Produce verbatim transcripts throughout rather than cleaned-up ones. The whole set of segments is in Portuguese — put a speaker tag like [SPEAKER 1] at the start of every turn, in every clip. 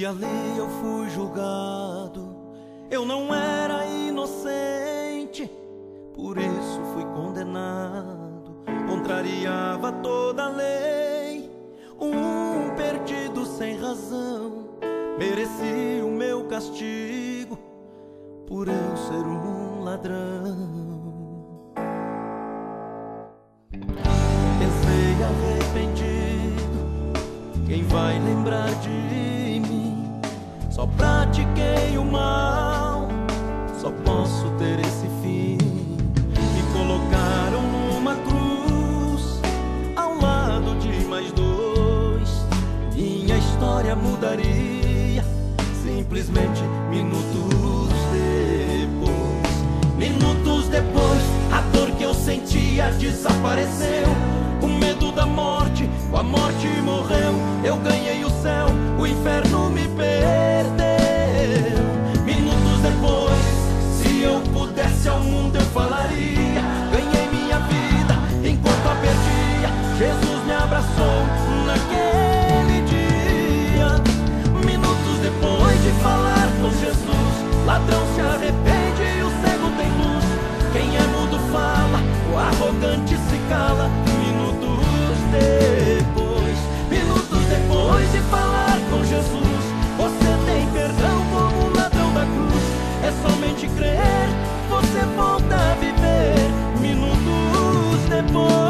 [SPEAKER 1] E ali eu fui julgado. Eu não era inocente, por isso fui condenado. Contrariava toda a lei, um perdido sem razão. Mereci o meu castigo por eu ser um ladrão. Pensei arrependido, quem vai lembrar de mim? Só pratiquei o mal, só posso ter esse fim. Me colocaram numa cruz, ao lado de mais dois. Minha história mudaria, simplesmente minutos depois. Minutos depois, a dor que eu sentia desapareceu. O medo da morte, com a morte morreu. Eu ganhei o céu, o inferno me perdeu. Minutos depois, se eu pudesse ao mundo eu falaria: ganhei minha vida enquanto a perdia. Jesus me abraçou naquele dia. Minutos depois de falar com Jesus, ladrão se arrepende e o cego tem luz. Quem é mudo fala, o arrogante se cala. Minutos depois, minutos depois de falar com Jesus, você tem perdão como um ladrão da cruz. É somente crer, você volta a viver. Minutos depois.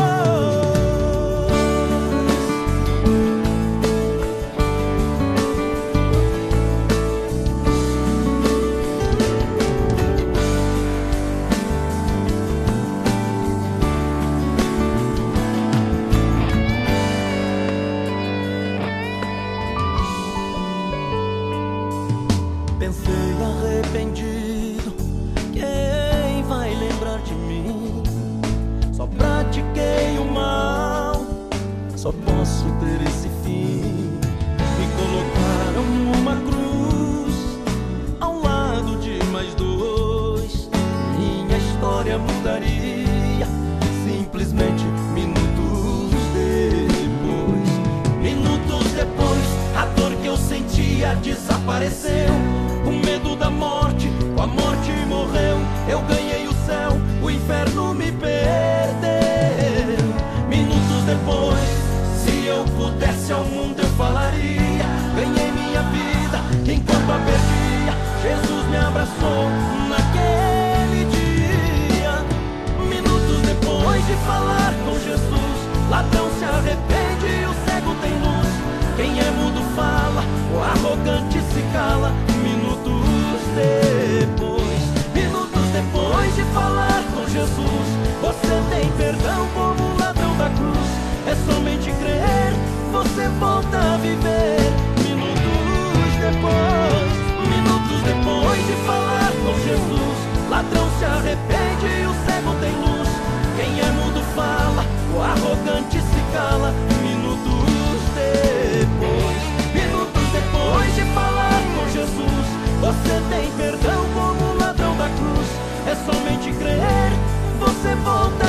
[SPEAKER 1] Pensei arrependido, quem vai lembrar de mim? Só pratiquei o mal, só posso ter esse fim. Me colocaram numa cruz, ao lado de mais dois. Minha história mudaria, simplesmente minutos depois. Minutos depois, a dor que eu sentia desapareceu. O medo da morte, com a morte morreu. Eu ganhei o céu, o inferno me perdeu. Minutos depois, se eu pudesse ao mundo eu falaria: ganhei minha vida enquanto a perdia. Jesus me abraçou naquele dia. Minutos depois de falar com Jesus, ladrão se arrepende e o cego tem luz. Quem é mudo fala, o arrogante se cala. Minutos depois, minutos depois de falar com Jesus, você tem perdão como um ladrão da cruz. É somente crer, você volta a viver. Minutos depois, minutos depois de falar com Jesus, ladrão se arrepende e o cego tem luz. Quem é mudo fala, o arrogante se cala. Minutos depois, minutos depois de falar com Jesus, você tem perdão como um ladrão da cruz. É somente crer, você volta